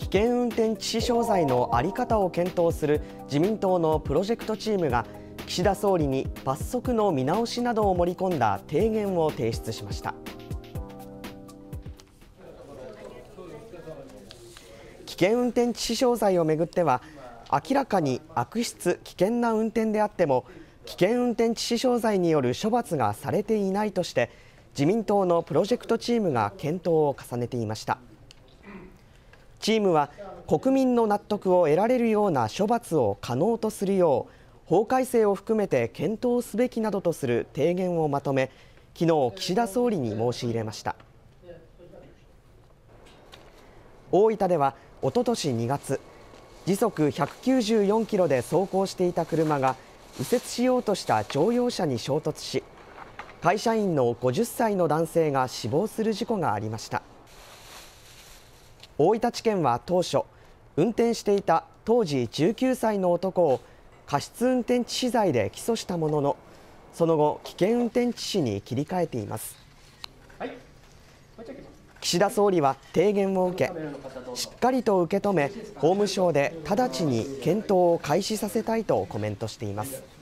危険運転致死傷罪の在り方を検討する自民党のプロジェクトチームが岸田総理に罰則の見直しなどを盛り込んだ提言を提出しました。危険運転致死傷罪をめぐっては、明らかに悪質・危険な運転であっても危険運転致死傷罪による処罰がされていないとして自民党のプロジェクトチームが検討を重ねていました。チームは国民の納得を得られるような処罰を可能とするよう法改正を含めて検討すべきなどとする提言をまとめ、昨日岸田総理に申し入れました。大分ではおととし2月、時速194キロで走行していた車が右折しようとした乗用車に衝突し、会社員の50歳の男性が死亡する事故がありました。大分地検は当初、運転していた当時19歳の男を過失運転致死罪で起訴したものの、その後、危険運転致死に切り替えています。岸田総理は提言を受け、しっかりと受け止め、法務省で直ちに検討を開始させたいとコメントしています。